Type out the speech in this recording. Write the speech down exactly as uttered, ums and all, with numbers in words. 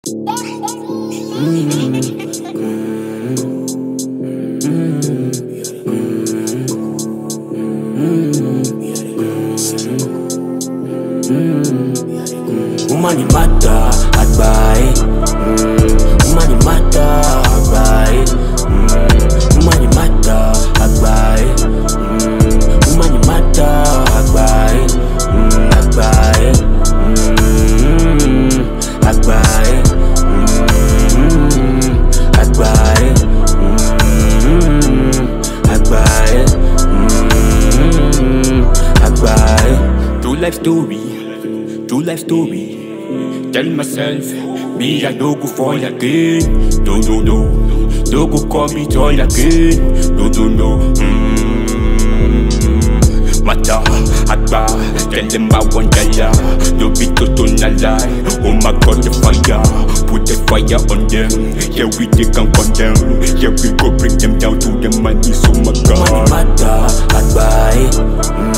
Uma ni mata at baik, uma ni mata at baik, uma ni mata at baik, uma ni mata at baik, at baik, at baik, at baik, at baik, at baik. True life story, true life story. Tell myself, me I no go fall again. No, no, no, no go call me joy again. No, no, no. Mm. Mata, agba, tell them I want ya. No be to na lie. Oh my God, the fire, put the fire on them. Yeah, we take and condemn. Yeah, we go bring them down to the money. So my God. Mata, agba,